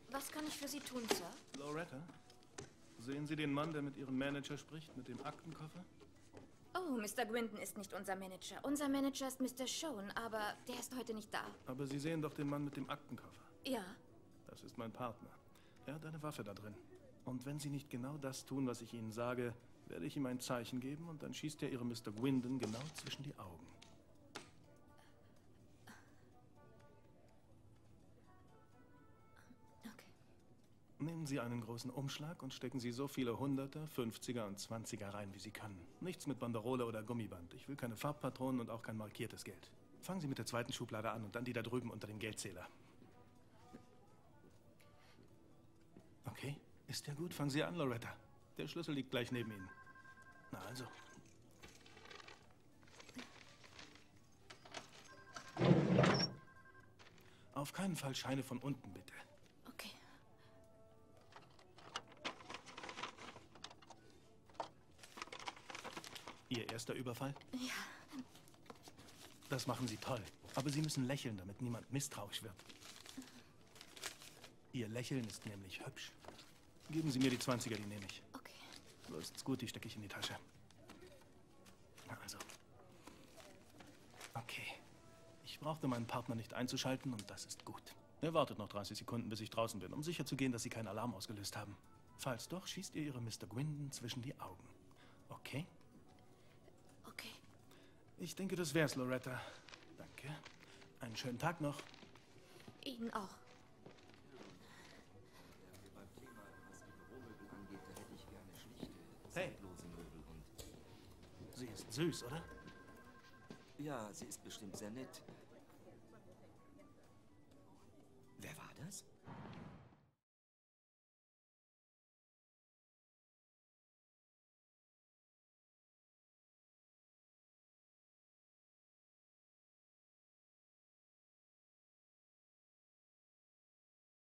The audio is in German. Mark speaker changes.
Speaker 1: Was kann ich für Sie tun, Sir?
Speaker 2: Loretta, sehen Sie den Mann, der mit Ihrem Manager spricht, mit dem Aktenkoffer?
Speaker 1: Oh, Mr. Gwynton ist nicht unser Manager. Unser Manager ist Mr. Schoen, aber der ist heute nicht da.
Speaker 2: Aber Sie sehen doch den Mann mit dem Aktenkoffer.
Speaker 1: Ja.
Speaker 2: Das ist mein Partner. Er hat eine Waffe da drin. Und wenn Sie nicht genau das tun, was ich Ihnen sage, werde ich ihm ein Zeichen geben und dann schießt er Ihrem Mr. Gwynton genau zwischen die Augen.
Speaker 1: Okay.
Speaker 2: Nehmen Sie einen großen Umschlag und stecken Sie so viele Hunderter, 50er und 20er rein, wie Sie können. Nichts mit Banderole oder Gummiband. Ich will keine Farbpatronen und auch kein markiertes Geld. Fangen Sie mit der zweiten Schublade an und dann die da drüben unter dem Geldzähler. Okay, ist ja gut. Fangen Sie an, Loretta. Der Schlüssel liegt gleich neben Ihnen. Na also. Auf keinen Fall Scheine von unten, bitte.
Speaker 1: Okay.
Speaker 2: Ihr erster Überfall?
Speaker 1: Ja.
Speaker 2: Das machen Sie toll. Aber Sie müssen lächeln, damit niemand misstrauisch wird. Ihr Lächeln ist nämlich hübsch. Geben Sie mir die 20er, die nehme ich.
Speaker 1: Okay.
Speaker 2: So ist's gut, die stecke ich in die Tasche. Na also. Okay. Ich brauchte meinen Partner nicht einzuschalten und das ist gut. Er wartet noch 30 Sekunden, bis ich draußen bin, um sicher zu gehen, dass Sie keinen Alarm ausgelöst haben. Falls doch, schießt ihr Ihrem Mr. Gwynton zwischen die Augen. Okay?
Speaker 1: Okay.
Speaker 2: Ich denke, das wär's, Loretta. Danke. Einen schönen Tag noch.
Speaker 1: Ihnen auch.
Speaker 3: Beim Thema, was die Büromöbel angeht, da hätte ich gerne schlichte,
Speaker 2: Hey.
Speaker 3: zeitlose Möbel und...
Speaker 2: Sie ist süß, oder?
Speaker 3: Ja, sie ist bestimmt sehr nett. Wer war das?